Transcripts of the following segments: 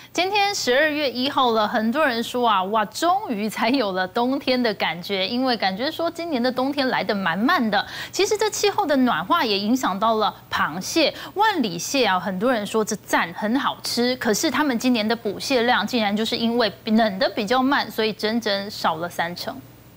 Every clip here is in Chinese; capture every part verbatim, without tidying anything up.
今天十二月一号了，很多人说啊，哇，终于才有了冬天的感觉，因为感觉说今年的冬天来得蛮慢的。其实这气候的暖化也影响到了螃蟹、万里蟹啊，很多人说这赞很好吃，可是他们今年的捕蟹量竟然就是因为冷得比较慢，所以整整少了三成。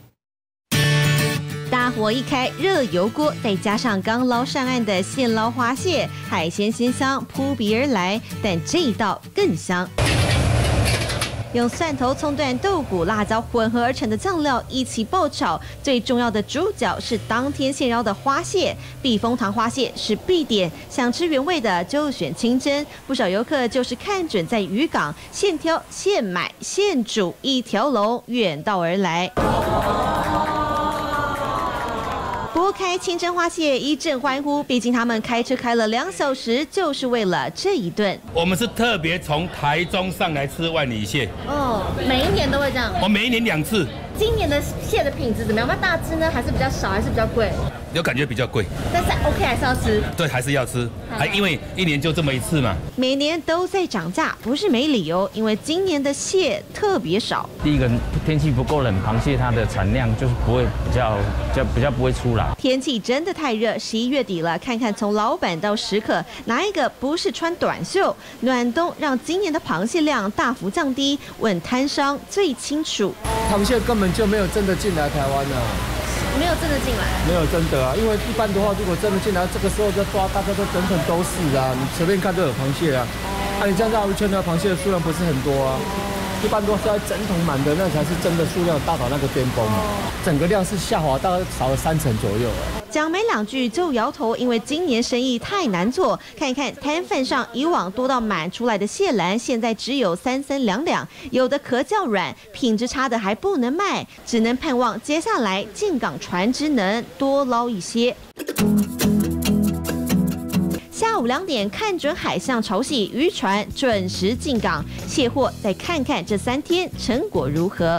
大火一开，热油锅，再加上刚捞上岸的现捞花蟹，海鲜鲜香扑鼻而来。但这一道更香，用蒜头、葱段、豆鼓、辣椒混合而成的酱料一起爆炒。最重要的主角是当天现捞的花蟹，避风塘花蟹是必点。想吃原味的就选清蒸。不少游客就是看准在渔港现挑、现买、现煮，一条龙远道而来。 拨开清蒸花蟹，一阵欢呼。毕竟他们开车开了两小时，就是为了这一顿。 我们是特别从台中上来吃万里蟹。 哦，每一年都会这样。 我每一年两次。 今年的蟹的品质怎么样？它大只呢，还是比较少，还是比较贵？ 有感觉比较贵， 但是 OK 还是要吃。 对，还是要吃，还因为一年就这么一次嘛。 每年都在涨价，不是没理由，因为今年的蟹特别少。 第一个天气不够冷，螃蟹它的产量就是不会比较比较比较不会出来。 天气真的太热，十一月底了，看看从老板到食客，哪一个不是穿短袖？暖冬让今年的螃蟹量大幅降低，问摊商最清楚。 螃蟹根本就没有真的进来台湾啊。 没有真的进来， 没有真的啊，因为一般的话，如果真的进来，这个时候在抓，大家都整整都是啊，你随便看都有螃蟹啊。啊，你这样绕一圈的螃蟹的数量不是很多啊，一般都是要整桶满的，那才是真的数量达到那个巅峰嘛。整个量是下滑，大概少了三成左右啊。 讲没两句就摇头，因为今年生意太难做。看一看摊贩上以往多到满出来的蟹篮，现在只有三三两两，有的壳较软，品质差的还不能卖，只能盼望接下来进港船只能多捞一些。 下午两点，看准海象潮汐，渔船准时进港，卸货，再看看这三天成果如何。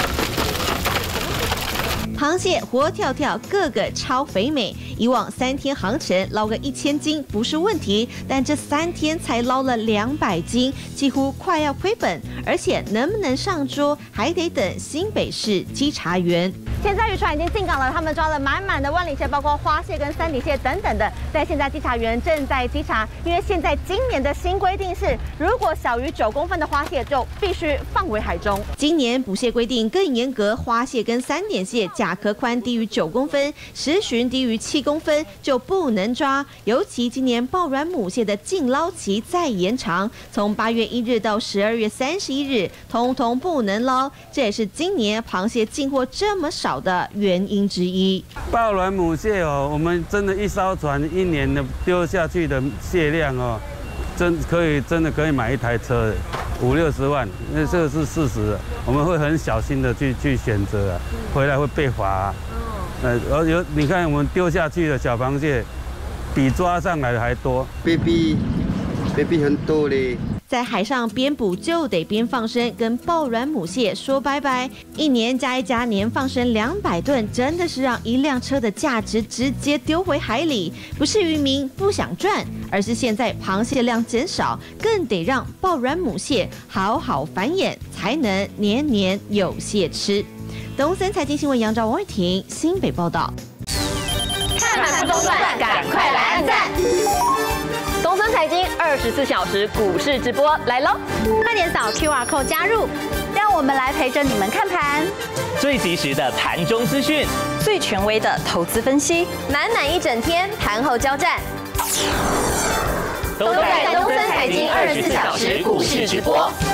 螃蟹活跳跳，个个超肥美。以往三天航程捞个一千斤不是问题，但这三天才捞了两百斤，几乎快要亏本。而且能不能上桌，还得等新北市稽查员。 现在渔船已经进港了，他们抓了满满的万里蟹，包括花蟹跟三底蟹等等的。在现在稽查员正在稽查，因为现在今年的新规定是，如果小于九公分的花蟹就必须放回海中。 今年捕蟹规定更严格，花蟹跟三点蟹甲壳宽低于九公分，时旬低于七公分就不能抓。尤其今年抱卵母蟹的禁捞期再延长，从八月一日到十二月三十一日，通通不能捞。这也是今年螃蟹进货这么少的原因之一。 抱卵母蟹哦，我们真的一艘船一年的丢下去的蟹量哦，真可以真的可以买一台车的，五六十万，那这个是事实。我们会很小心的去去选择啊，回来会被罚啊。呃，而有你看我们丢下去的小螃蟹，比抓上来的还多。 baby baby 很多嘞。 在海上边捕就得边放生，跟抱卵母蟹说拜拜。一年加一加，年放生两百吨，真的是让一辆车的价值直接丢回海里。不是渔民不想赚，而是现在螃蟹量减少，更得让抱卵母蟹好好繁衍，才能年年有蟹吃。东森财经新闻杨昭、王伟婷新北报道。 看盘不中断，赶快来按赞！东森财经二十四小时股市直播来喽！快点扫 Q R code 加入，让我们来陪着你们看盘， 最及时的盘中资讯， 最权威的投资分析， 满满一整天盘后交战， 都在东森财经二十四小时股市直播。